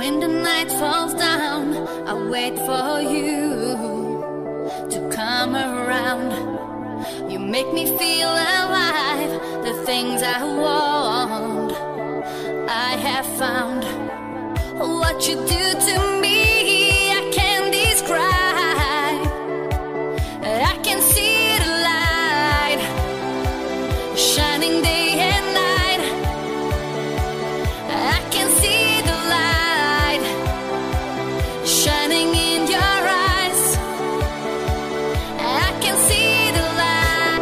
When the night falls down, I wait for you to come around. You make me feel alive, the things I want I have found. What you do to me, I can't describe. I can see the light shining day and night. I can see the light shining in your eyes. I can see the light.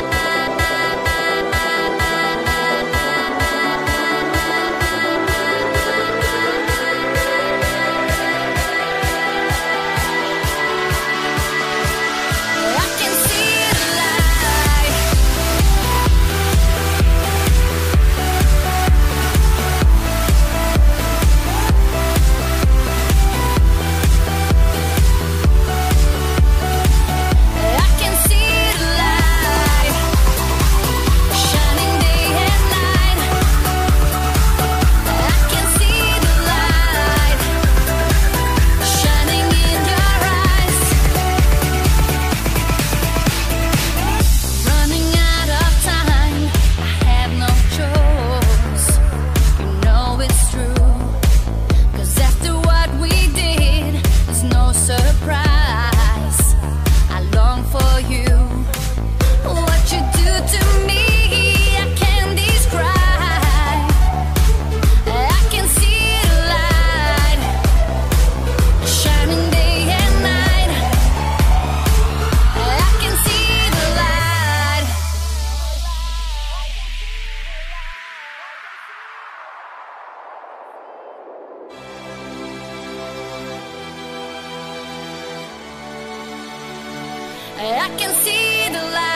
I can see the light. I can see the light shining day and night. I can see the light shining in your eyes. Running out of time, I have no choice. You know it's true. 'Cause after what we did, it's no surprise. I long for you. What you do to me, I can't describe. I can see the light shining day and night. I can see the light. I can see the light.